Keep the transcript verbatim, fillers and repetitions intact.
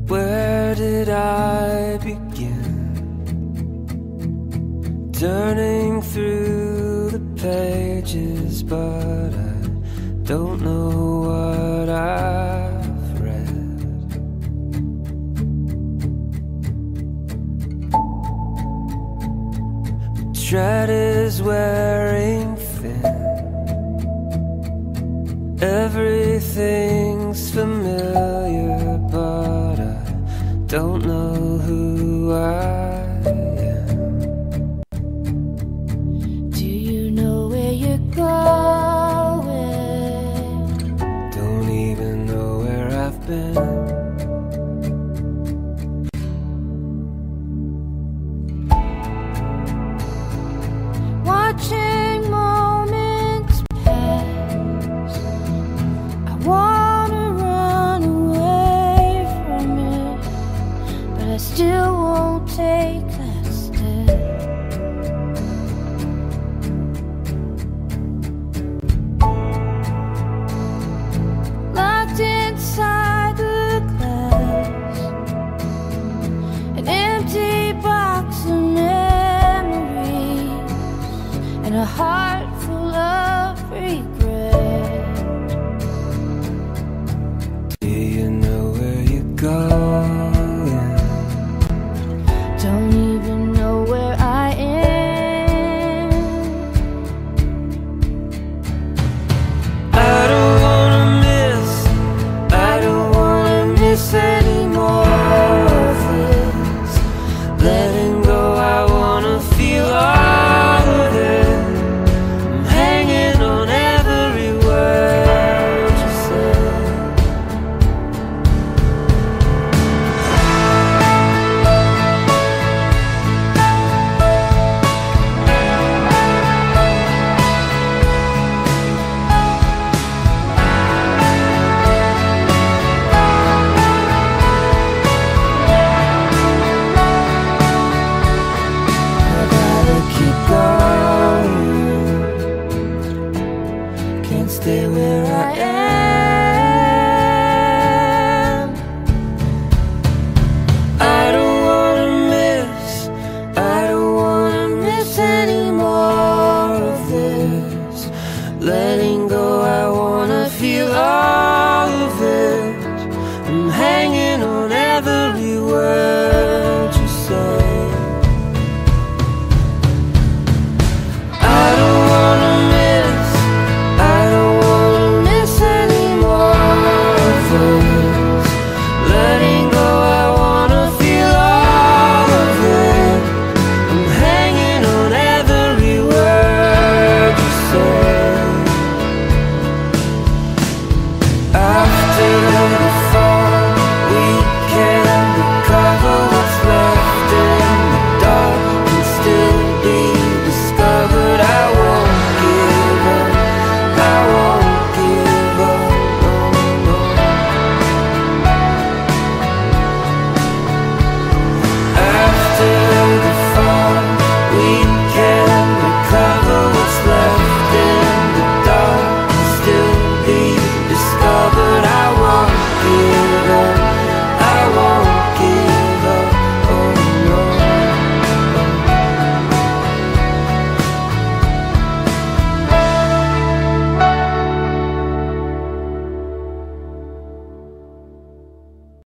Where did I begin? Turning through the pages, but I don't know what I've read. The tread is wearing thin. Everything's familiar, but I don't know who I am. Do you know where you're going? Don't even know where I've been. Watching moments pass, I wanna run away from it, but I still won't take that step. Locked inside the glass, an empty box of memories, and a heart